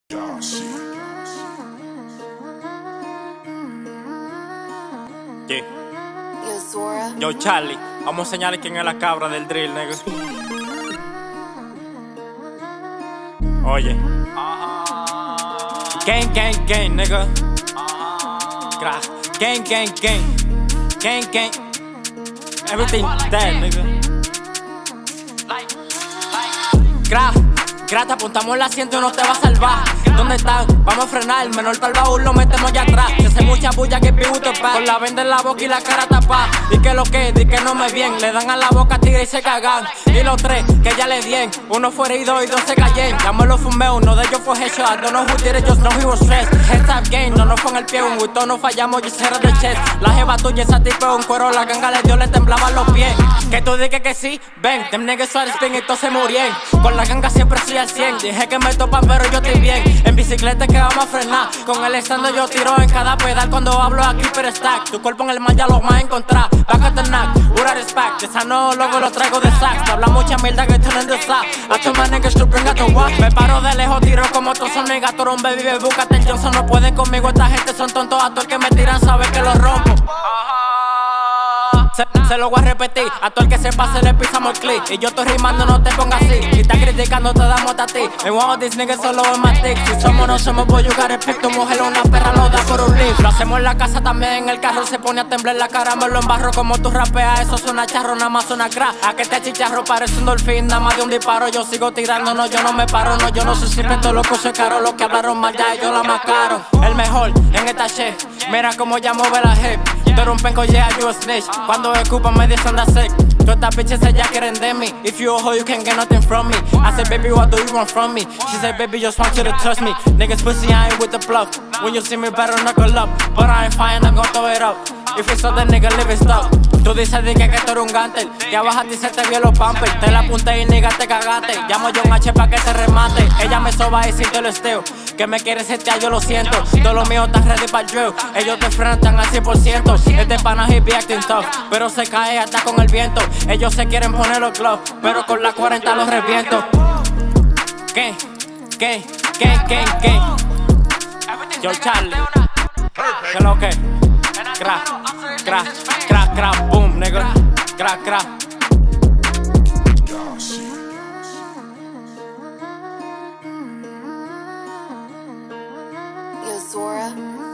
Yeah. Yo, Charlie, vamos a enseñarle quién es la cabra del drill, nigga. Oye. Gang, gang, gang, nigga. Gang, gang, gang. Gang, gang. Everything dead, nigga. Te apuntamos el asiento y no te va a salvar. ¿Dónde están? Vamos a frenar, el menor para el baúl lo metemos ya atrás. Se hace mucha bulla que pibuto pa' con la venda en la boca y la cara tapada. Di que lo que, di que no me bien. Le dan a la boca tigre y se cagan. Y los tres que ya le dien, uno fue herido y dos se cayen. Llamo los fumeo, uno de ellos fue headshot. Don't know who did it, just know he was stressed. Heads up game, no nos fue en el pie. Un guito no fallamos, yo cerré de chest. La jeva tuya, esa tipo un cuero, la ganga le dio, le temblaban los pies. Que tú digas que sí, ven, them niggas try to spin y todos se murien. Con la ganga siempre estoy al 100. Dije que me topan pero yo estoy bien. En bicicleta que vamos a frenar. Con el estando yo tiro en cada pedal. Cuando hablo aquí pero stack. Tu cuerpo en el mar ya lo vas a encontrar. Back at the knock, what is back. Esa no logo lo traigo de sax. Te habla mucha mierda que tú no entiendes. A tu man niggas to bring out the walk. Me paro de lejos, tiro como todos son niggas. Tú un baby, búscate el Johnson. No pueden conmigo, esta gente son tontos. A todo el que me tiran sabe que lo rompo. Se lo voy a repetir, a todo el que se pase le pisamos el clip. Y yo estoy rimando, no te pongas así. Si estás criticando te damos a ti. And one of these niggas solo en my dick. Si somos no somos, voy a jugar el pick. Tu mujer una perra lo da por un leaf. Lo hacemos en la casa también, en el carro se pone a temblar la cara. Me lo embarro como tú rapeas, eso suena charro, nada más suena crack. A que te chicharro parece un dolfín, nada más de un disparo. Yo sigo tirando, no, yo no me paro. No, yo no sé si meto loco, soy caro. Los que hablaron mal ya ellos la mascaron. El mejor en esta shit, mira cómo ya mueve la hip. Tú eres un penco, yeah, you a snitch. Cuando escupan me dicen that's sick. Todas estas bitches ya quieren de mí. If you a hoe, you can't get nothing from me. I said, baby, what do you want from me? She said, baby, just want you to touch me. Niggas pussy, I ain't with the bluff. When you see me, better knuckle up. But I ain't fine, I'm gonna throw it up. If it's other nigga, live it stuck. Tú dices que tú eres un gantel. Ya vas a ti se te vio los pampers. Te la apunté y nigga te cagaste. Llamo yo un H pa' que te remate. Ella me soba y si te lo esteo. Que me quieres setear, yo lo siento. Todo lo mío está ready para el drill. Ellos te frenan tan al 100%. Este pana he be acting tough, pero se cae hasta con el viento. Ellos se quieren poner los gloves, pero con la 40 los reviento. ¿Qué? Yo, Charlie. ¿Qué lo que? Crack, boom, nigga. Crack. Zora.